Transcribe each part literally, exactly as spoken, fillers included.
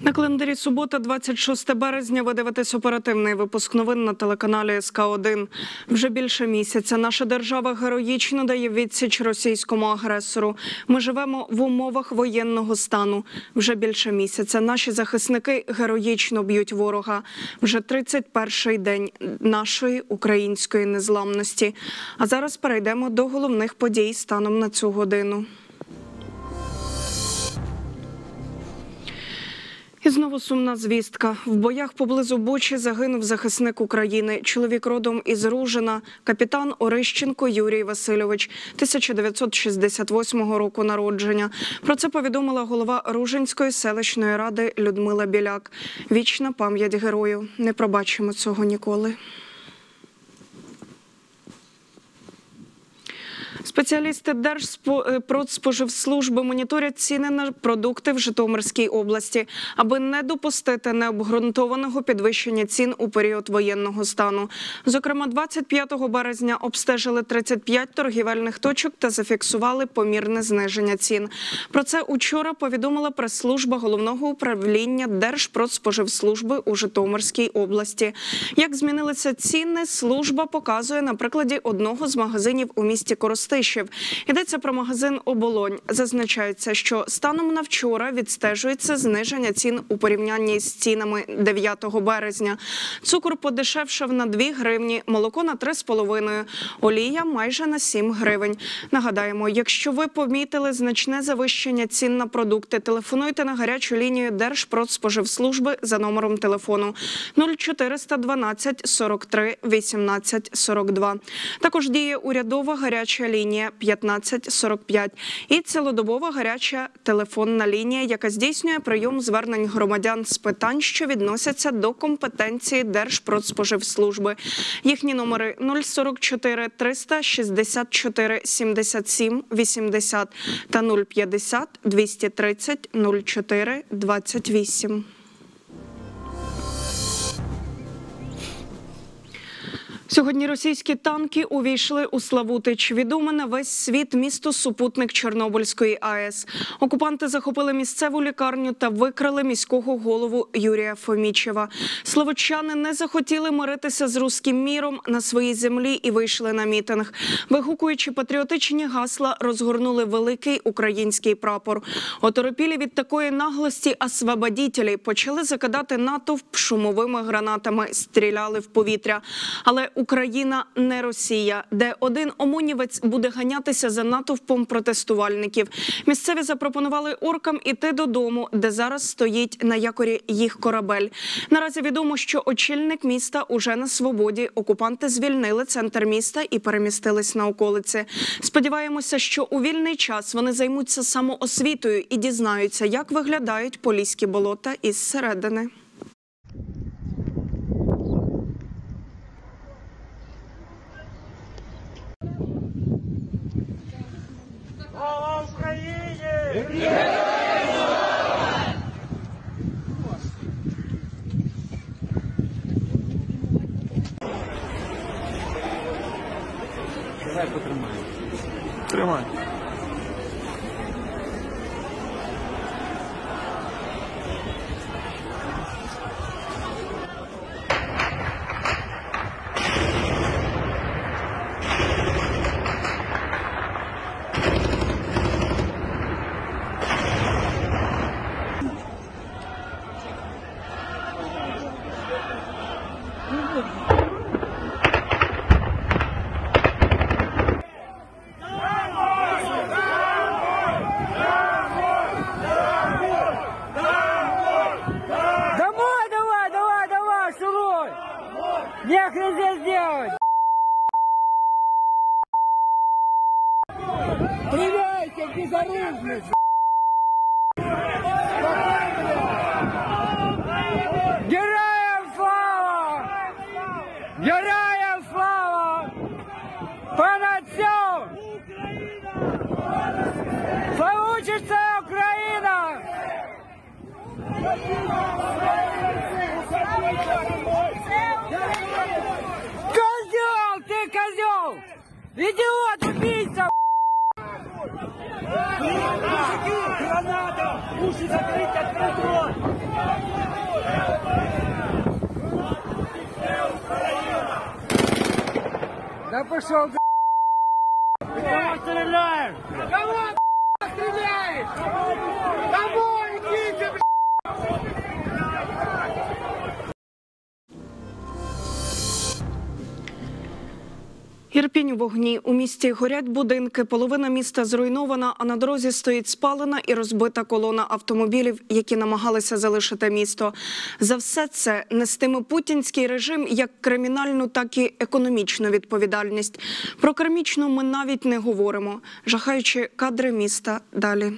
На календарі субота, двадцять шосте березня, ви дивитесь оперативний випуск новин на телеканалі ес ка один. Вже більше місяця наша держава героїчно дає відсіч російському агресору. Ми живемо в умовах воєнного стану. Вже більше місяця наші захисники героїчно б'ють ворога. Вже тридцять перший день нашої української незламності. А зараз перейдемо до головних подій станом на цю годину. І знову сумна звістка. В боях поблизу Бучі загинув захисник України. Чоловік родом із Ружина, капітан Орищенко Юрій Васильович, тисяча дев'ятсот шістдесят восьмого року народження. Про це повідомила голова Ружинської селищної ради Людмила Біляк. Вічна пам'ять герою. Не пробачимо цього ніколи. Спеціалісти Держпродспоживслужби моніторять ціни на продукти в Житомирській області, аби не допустити необґрунтованого підвищення цін у період воєнного стану. Зокрема, двадцять п'ятого березня обстежили тридцять п'ять торгівельних точок та зафіксували помірне зниження цін. Про це учора повідомила прес-служба Головного управління Держпродспоживслужби у Житомирській області. Як змінилися ціни, служба показує на прикладі одного з магазинів у місті Коростишів. Йдеться про магазин «Оболонь». Зазначається, що станом на вчора відстежується зниження цін у порівнянні з цінами дев'ятого березня. Цукор подешевшав на дві гривні, молоко на три з половиною, олія майже на сім гривень. Нагадаємо, якщо ви помітили значне завищення цін на продукти, телефонуйте на гарячу лінію Держпродспоживслужби за номером телефону нуль чотириста дванадцять сорок три вісімнадцять сорок два. Також діє урядова гаряча лінія п'ятнадцять сорок п'ять і цілодобова гаряча телефонна лінія, яка здійснює прийом звернень громадян з питань, що відносяться до компетенції Держпродспоживслужби. Їхні номери нуль сорок чотири триста шістдесят чотири сімдесят сім вісімдесят та нуль п'ятдесят двісті тридцять нуль чотири двадцять вісім. Сьогодні російські танки увійшли у Славутич, відоме на весь світ місто-супутник Чорнобильської а ес. Окупанти захопили місцеву лікарню та викрали міського голову Юрія Фомічева. Славутчани не захотіли миритися з руським міром на своїй землі і вийшли на мітинг. Вигукуючи патріотичні гасла, розгорнули великий український прапор. Оторопілі від такої наглості освободітелі почали закидати натовп шумовими гранатами, стріляли в повітря. Але Україна не Росія, де один омонівець буде ганятися за натовпом протестувальників. Місцеві запропонували оркам іти додому, де зараз стоїть на якорі їх корабель. Наразі відомо, що очільник міста уже на свободі. Окупанти звільнили центр міста і перемістились на околиці. Сподіваємося, що у вільний час вони займуться самоосвітою і дізнаються, як виглядають поліські болота із середини. Слава Україні! Давай потримай. Тримай. Домой давай, давай, давай, шуруй! Нехрен здесь делать! Стреляйте, безоружных! Героям слава! Героям слава! Понад все! Получится Украина! Козел, ты козел! Идиот, убийца! Мужики, граната! Уши закрыть, открыть рот! Да пошел, кого стреляешь? Кого стреляешь? Кого идите, Ірпінь у вогні. У місті горять будинки, половина міста зруйнована, а на дорозі стоїть спалена і розбита колона автомобілів, які намагалися залишити місто. За все це нестиме путінський режим як кримінальну, так і економічну відповідальність. Про кармічну ми навіть не говоримо. Жахаючі кадри міста далі.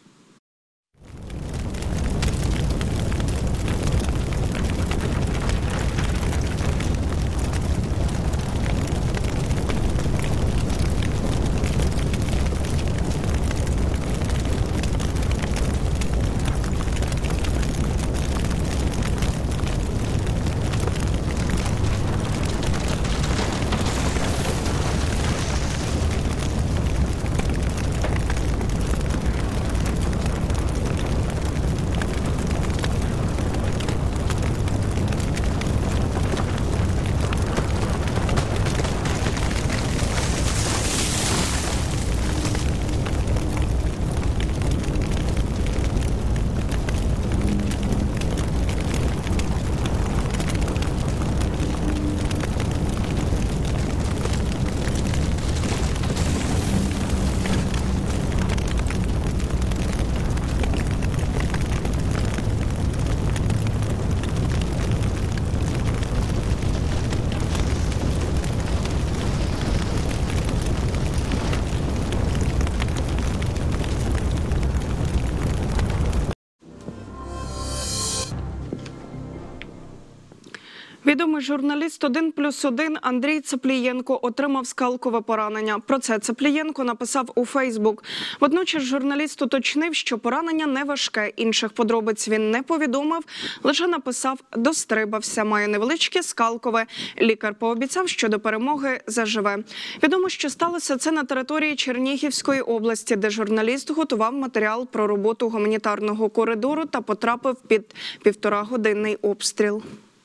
Відомий журналіст один плюс один Андрій Цеплієнко отримав скалкове поранення. Про це Цеплієнко написав у Фейсбук. Водночас журналіст уточнив, що поранення не важке. Інших подробиць він не повідомив, лише написав «дострибався, має невеличке скалкове». Лікар пообіцяв, що до перемоги заживе. Відомо, що сталося це на території Чернігівської області, де журналіст готував матеріал про роботу гуманітарного коридору та потрапив під півторагодинний обстріл.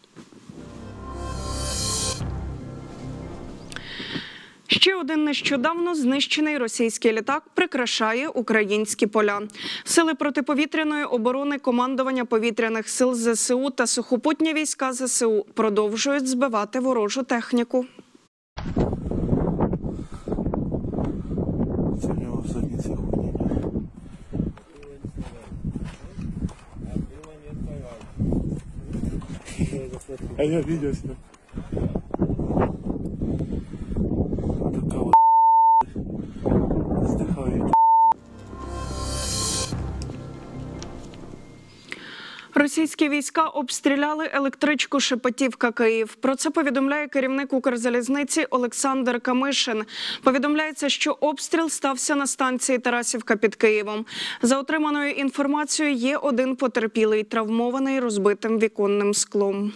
Ще один нещодавно знищений російський літак прикрашає українські поля. Сили протиповітряної оборони, командування повітряних сил ЗСУ та сухопутні війська ЗСУ продовжують збивати ворожу техніку. Це в нього в задниці хуйня. А я видел сюда. Такая вот вздыхает. Російські війська обстріляли електричку Шепетівка-Київ. Про це повідомляє керівник Укрзалізниці Олександр Камишин. Повідомляється, що обстріл стався на станції Тарасівка під Києвом. За отриманою інформацією, є один потерпілий, травмований розбитим віконним склом.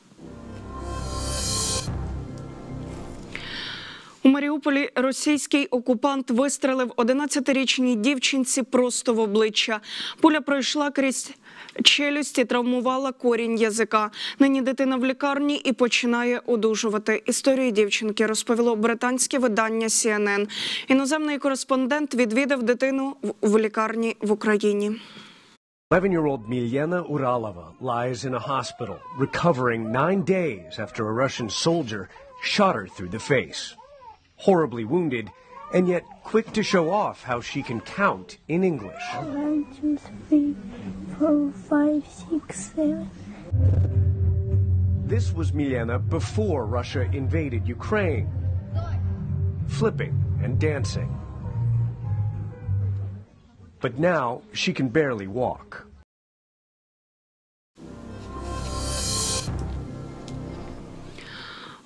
У Маріуполі російський окупант вистрелив одинадцятирічній дівчинці просто в обличчя. Пуля пройшла крізь челюсть і травмувала корінь язика. Нині дитина в лікарні і починає одужувати. Історію дівчинки розповіло британське видання Сі Ен Ен. Іноземний кореспондент відвідав дитину в лікарні в Україні. eleven-year-old Milyana Uralova lies in a hospital, recovering nine days after a Russian soldier shot her through the face. Horribly wounded, and yet quick to show off how she can count in English. One, two, three, four, five, six, seven. This was Milyana before Russia invaded Ukraine, flipping and dancing. But now she can barely walk.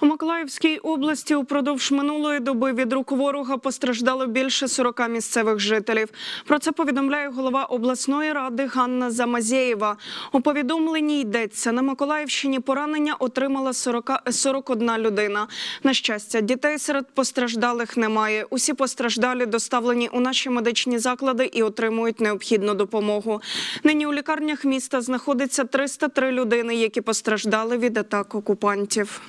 У Миколаївській області упродовж минулої доби від рук ворога постраждало більше сорока місцевих жителів. Про це повідомляє голова обласної ради Ганна Замазєєва. У повідомленні йдеться, на Миколаївщині поранення отримала сорок одна людина. На щастя, дітей серед постраждалих немає. Усі постраждалі доставлені у наші медичні заклади і отримують необхідну допомогу. Нині у лікарнях міста знаходиться триста три людини, які постраждали від атак окупантів.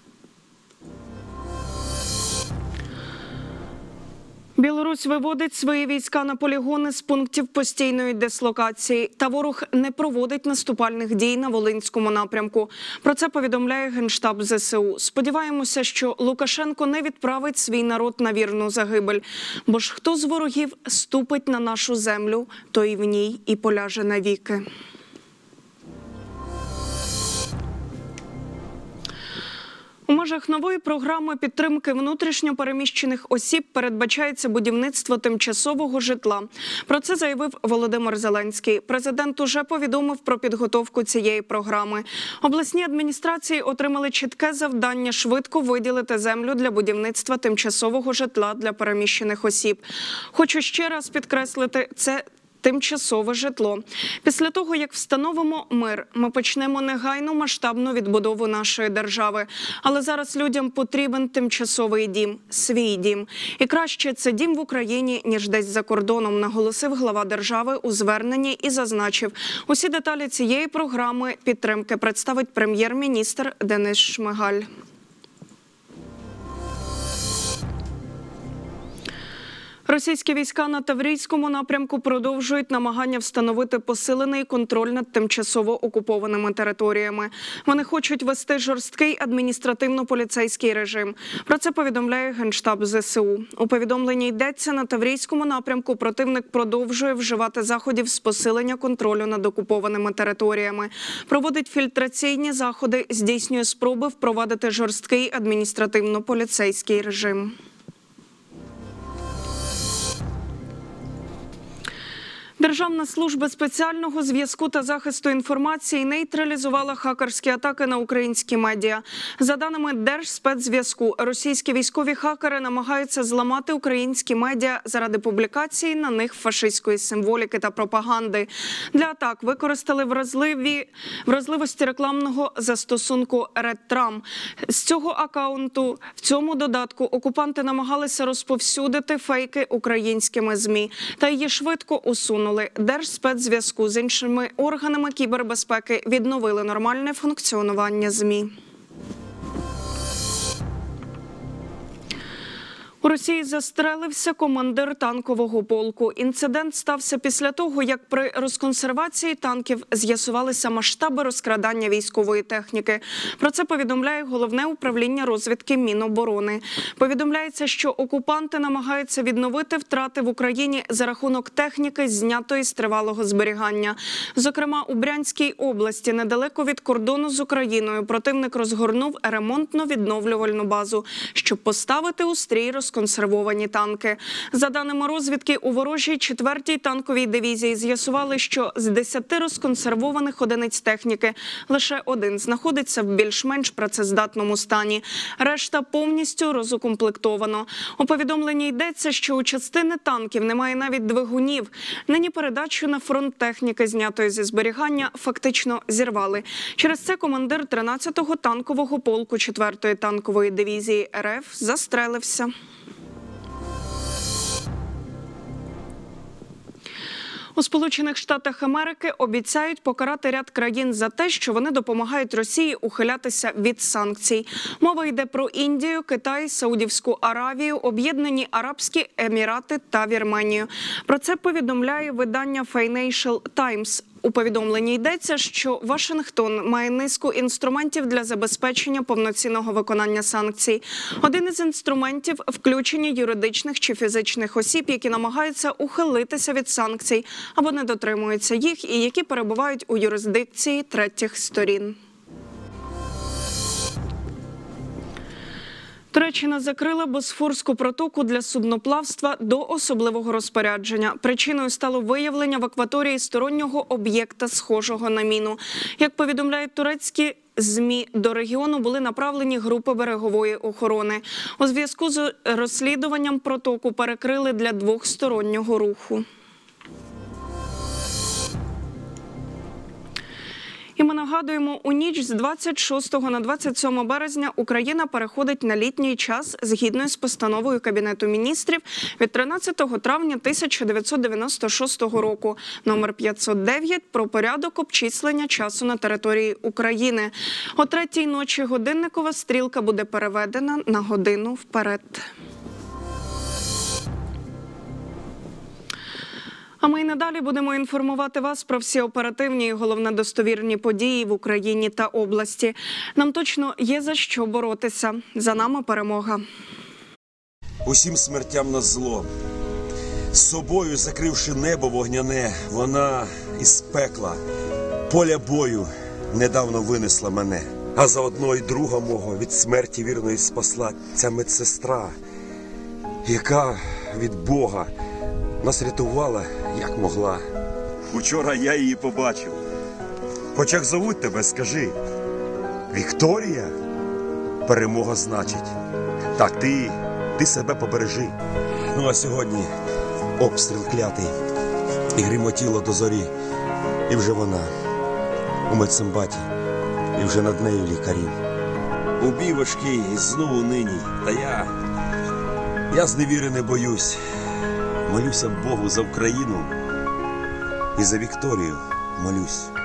Білорусь виводить свої війська на полігони з пунктів постійної дислокації. Та ворог не проводить наступальних дій на Волинському напрямку. Про це повідомляє Генштаб зе се у. Сподіваємося, що Лукашенко не відправить свій народ на вірну загибель. Бо ж хто з ворогів ступить на нашу землю, той в ній і поляже навіки. У межах нової програми підтримки внутрішньо переміщених осіб передбачається будівництво тимчасового житла. Про це заявив Володимир Зеленський. Президент уже повідомив про підготовку цієї програми. Обласні адміністрації отримали чітке завдання швидко виділити землю для будівництва тимчасового житла для переміщених осіб. Хочу ще раз підкреслити, це тимчасове житло. Після того, як встановимо мир, ми почнемо негайну масштабну відбудову нашої держави. Але зараз людям потрібен тимчасовий дім, свій дім. І краще це дім в Україні, ніж десь за кордоном, наголосив глава держави у зверненні і зазначив. Усі деталі цієї програми підтримки представить прем'єр-міністр Денис Шмигаль. Російські війська на Таврійському напрямку продовжують намагання встановити посилений контроль над тимчасово окупованими територіями. Вони хочуть вести жорсткий адміністративно-поліцейський режим. Про це повідомляє Генштаб зе се у. У повідомленні йдеться, на Таврійському напрямку противник продовжує вживати заходів з посилення контролю над окупованими територіями. Проводить фільтраційні заходи, здійснює спроби впровадити жорсткий адміністративно-поліцейський режим. Державна служба спеціального зв'язку та захисту інформації нейтралізувала хакерські атаки на українські медіа. За даними Держспецзв'язку, російські військові хакери намагаються зламати українські медіа заради публікації на них фашистської символіки та пропаганди. Для атак використали вразливі, вразливості рекламного застосунку Редтрам. З цього акаунту в цьому додатку окупанти намагалися розповсюдити фейки українськими ЗМІ, та її швидко усунули. Держспецзв'язку з іншими органами кібербезпеки відновили нормальне функціонування ЗМІ. У Росії застрелився командир танкового полку. Інцидент стався після того, як при розконсервації танків з'ясувалися масштаби розкрадання військової техніки. Про це повідомляє Головне управління розвідки Міноборони. Повідомляється, що окупанти намагаються відновити втрати в Україні за рахунок техніки, знятої з тривалого зберігання. Зокрема, у Брянській області, недалеко від кордону з Україною, противник розгорнув ремонтно-відновлювальну базу, щоб поставити у стрій розконсервації консервовані танки. За даними розвідки, у ворожій четвертій танковій дивізії з'ясували, що з десяти розконсервованих одиниць техніки лише один знаходиться в більш-менш працездатному стані. Решта повністю розукомплектовано. У повідомленні йдеться, що у частини танків немає навіть двигунів. Нині передачу на фронт техніки, знятої зі зберігання, фактично зірвали. Через це командир тринадцятого танкового полку четвертої танкової дивізії ер еф застрелився. У Сполучених Штатах Америки обіцяють покарати ряд країн за те, що вони допомагають Росії ухилятися від санкцій. Мова йде про Індію, Китай, Саудівську Аравію, Об'єднані Арабські Емірати та Вірменію. Про це повідомляє видання Financial Times. У повідомленні йдеться, що Вашингтон має низку інструментів для забезпечення повноцінного виконання санкцій. Один із інструментів – включення юридичних чи фізичних осіб, які намагаються ухилитися від санкцій або не дотримуються їх і які перебувають у юрисдикції третіх сторін. Туреччина закрила Босфорську протоку для судноплавства до особливого розпорядження. Причиною стало виявлення в акваторії стороннього об'єкта, схожого на міну. Як повідомляють турецькі ЗМІ, до регіону були направлені групи берегової охорони. У зв'язку з розслідуванням протоку перекрили для двохстороннього руху. І ми нагадуємо, у ніч з двадцять шостого на двадцять сьоме березня Україна переходить на літній час згідно з постановою Кабінету міністрів від тринадцятого травня тисяча дев'ятсот дев'яносто шостого року номер п'ятсот дев'ять про порядок обчислення часу на території України. О третій ночі годинникова стрілка буде переведена на годину вперед. А ми й надалі будемо інформувати вас про всі оперативні і головне достовірні події в Україні та області. Нам точно є за що боротися. За нами перемога. Усім смертям на зло. З собою, закривши небо вогняне, вона із пекла, поля бою недавно винесла мене. А заодно й друга мого від смерті вірної спасла ця медсестра, яка від Бога нас рятувала, як могла. Учора я її побачив. Хоч як зовуть тебе, скажи. Вікторія? Перемога значить. Так, ти, ти себе побережи. Ну а сьогодні обстріл клятий. І гримотіло до зорі. І вже вона у медсамбаті. І вже над нею лікарі. У бій важкий і знову нині. Та я, я зневіри не боюсь. Молюся Богу за Україну і за Вікторію молюсь.